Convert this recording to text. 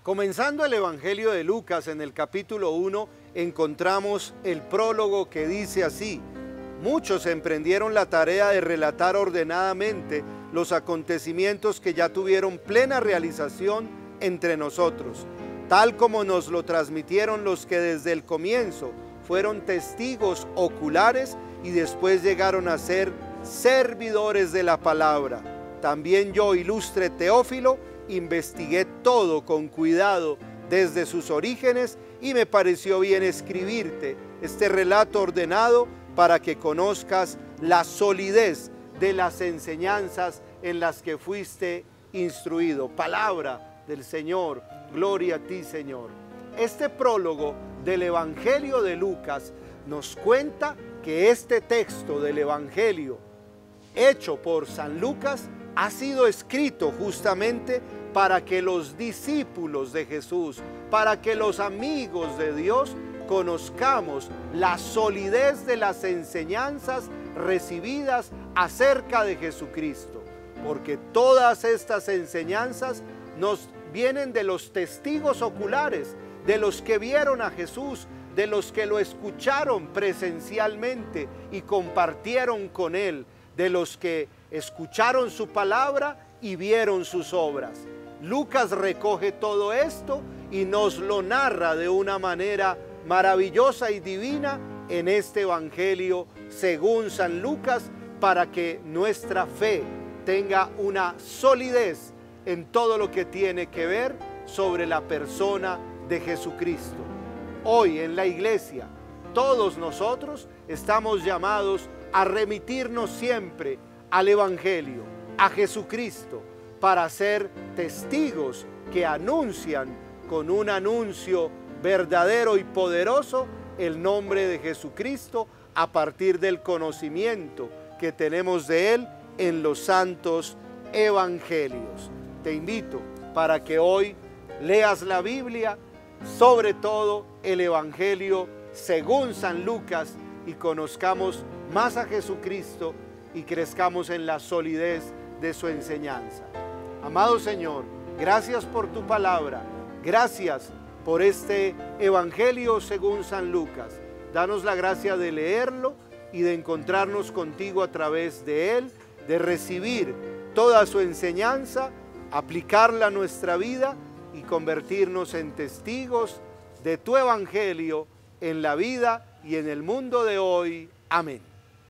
Comenzando el Evangelio de Lucas en el capítulo 1, encontramos el prólogo que dice así: muchos emprendieron la tarea de relatar ordenadamente los acontecimientos que ya tuvieron plena realización entre nosotros, tal como nos lo transmitieron los que desde el comienzo fueron testigos oculares y después llegaron a ser servidores de la palabra. También yo, ilustre Teófilo, investigué todo con cuidado desde sus orígenes y me pareció bien escribirte este relato ordenado para que conozcas la solidez de las enseñanzas en las que fuiste instruido. Palabra del Señor, gloria a ti, Señor. Este prólogo del Evangelio de Lucas nos cuenta que este texto del Evangelio hecho por San Lucas ha sido escrito justamente para que los discípulos de Jesús, para que los amigos de Dios conozcamos la solidez de las enseñanzas recibidas acerca de Jesucristo, porque todas estas enseñanzas nos vienen de los testigos oculares, de los que vieron a Jesús, de los que lo escucharon presencialmente y compartieron con Él, de los que escucharon su palabra y vieron sus obras. Lucas recoge todo esto y nos lo narra de una manera maravillosa y divina en este Evangelio según San Lucas, para que nuestra fe tenga una solidez en todo lo que tiene que ver sobre la persona de Jesucristo. Hoy en la iglesia, todos nosotros estamos llamados a remitirnos siempre al Evangelio, a Jesucristo, para ser testigos que anuncian con un anuncio verdadero y poderoso el nombre de Jesucristo a partir del conocimiento que tenemos de Él en los santos evangelios. Te invito para que hoy leas la Biblia, sobre todo el Evangelio según San Lucas, y conozcamos más a Jesucristo y crezcamos en la solidez de su enseñanza. Amado Señor, gracias por tu palabra, gracias por este Evangelio según San Lucas. Danos la gracia de leerlo y de encontrarnos contigo a través de él, de recibir toda su enseñanza, aplicarla a nuestra vida y convertirnos en testigos de tu Evangelio en la vida y en el mundo de hoy. Amén.